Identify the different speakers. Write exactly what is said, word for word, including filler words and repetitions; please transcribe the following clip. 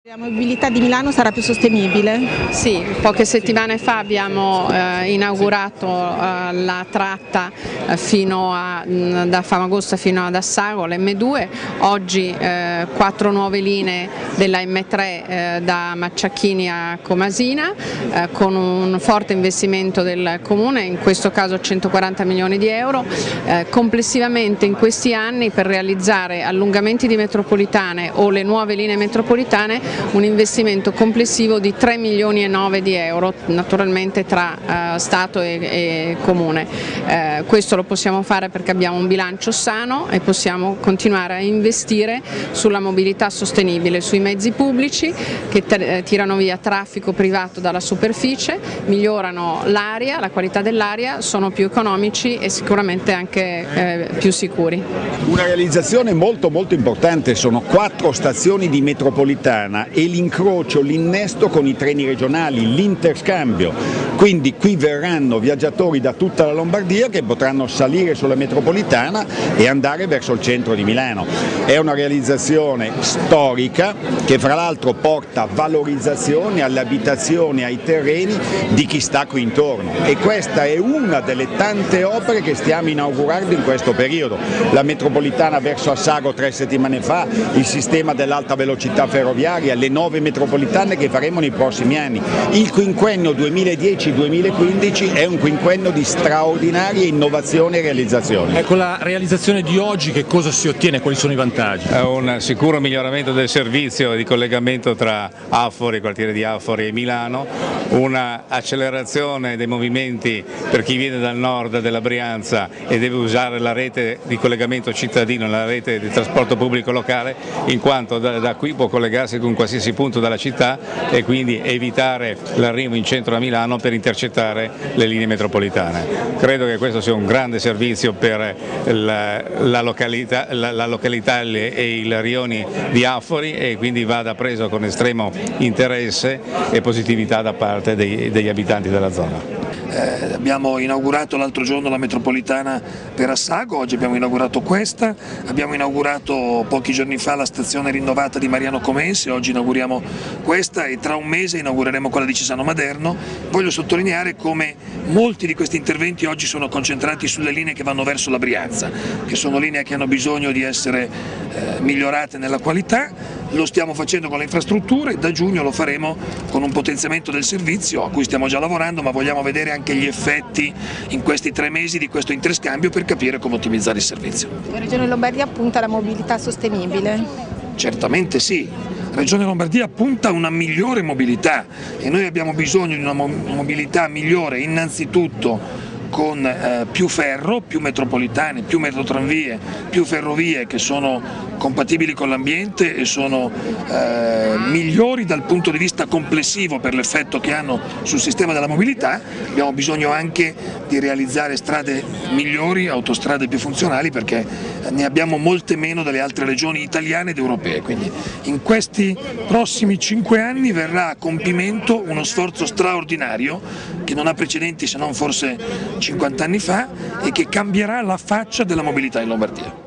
Speaker 1: La mobilità di Milano sarà più sostenibile?
Speaker 2: Sì, poche settimane fa abbiamo eh, inaugurato eh, la tratta eh, fino a, da Famagosta fino ad Assago, l'M due, oggi eh, quattro nuove linee della M tre eh, da Macciacchini a Comasina eh, con un forte investimento del Comune, in questo caso centoquaranta milioni di euro. Eh, complessivamente in questi anni per realizzare allungamenti di metropolitane o le nuove linee metropolitane un investimento complessivo di tre milioni e nove di euro, naturalmente tra eh, Stato e, e Comune. Eh, questo lo possiamo fare perché abbiamo un bilancio sano e possiamo continuare a investire sulla mobilità sostenibile, sui mezzi pubblici che tirano via traffico privato dalla superficie, migliorano l'aria, la qualità dell'aria, sono più economici e sicuramente anche eh, più sicuri.
Speaker 3: Una realizzazione molto molto importante, sono quattro stazioni di metropolitana e l'incrocio, l'innesto con i treni regionali, l'interscambio, quindi qui verranno viaggiatori da tutta la Lombardia che potranno salire sulla metropolitana e andare verso il centro di Milano. È una realizzazione storica che fra l'altro porta valorizzazione alle abitazioni, ai terreni di chi sta qui intorno, e questa è una delle tante opere che stiamo inaugurando in questo periodo. La metropolitana verso Assago tre settimane fa, il sistema dell'alta velocità ferroviaria, le nuove metropolitane che faremo nei prossimi anni. Il quinquennio duemiladieci duemilaquindici è un quinquennio di straordinarie innovazioni e realizzazioni.
Speaker 4: Con la realizzazione di oggi che cosa si ottiene? Quali sono i vantaggi?
Speaker 5: È un sicuro miglioramento del servizio di collegamento tra Affori, quartiere di Affori e Milano, una accelerazione dei movimenti per chi viene dal nord della Brianza e deve usare la rete di collegamento cittadino, la rete di trasporto pubblico locale, in quanto da, da qui può collegarsi con qualsiasi punto della città e quindi evitare l'arrivo in centro a Milano per intercettare le linee metropolitane. Credo che questo sia un grande servizio per la, la, località, la, la località e i rioni di Affori, e quindi vada preso con estremo interesse e positività da parte dei, degli abitanti della zona.
Speaker 6: Eh, abbiamo inaugurato l'altro giorno la metropolitana per Assago, oggi abbiamo inaugurato questa, abbiamo inaugurato pochi giorni fa la stazione rinnovata di Mariano Comense, oggi inauguriamo questa e tra un mese inaugureremo quella di Cesano Maderno. Voglio sottolineare come molti di questi interventi oggi sono concentrati sulle linee che vanno verso la Brianza, che sono linee che hanno bisogno di essere eh, migliorate nella qualità. Lo stiamo facendo con le infrastrutture, da giugno lo faremo con un potenziamento del servizio a cui stiamo già lavorando, ma vogliamo vedere anche gli effetti in questi tre mesi di questo interscambio per capire come ottimizzare il servizio.
Speaker 1: La Regione Lombardia punta alla mobilità sostenibile?
Speaker 6: Certamente sì. La Regione Lombardia punta a una migliore mobilità e noi abbiamo bisogno di una mobilità migliore innanzitutto con eh, più ferro, più metropolitane, più metrotranvie, più ferrovie che sono compatibili con l'ambiente e sono eh, migliori dal punto di vista complessivo per l'effetto che hanno sul sistema della mobilità. Abbiamo bisogno anche di realizzare strade migliori, autostrade più funzionali, perché ne abbiamo molte meno delle altre regioni italiane ed europee. Quindi in questi prossimi cinque anni verrà a compimento uno sforzo straordinario che non ha precedenti se non forse cinquanta anni fa e che cambierà la faccia della mobilità in Lombardia.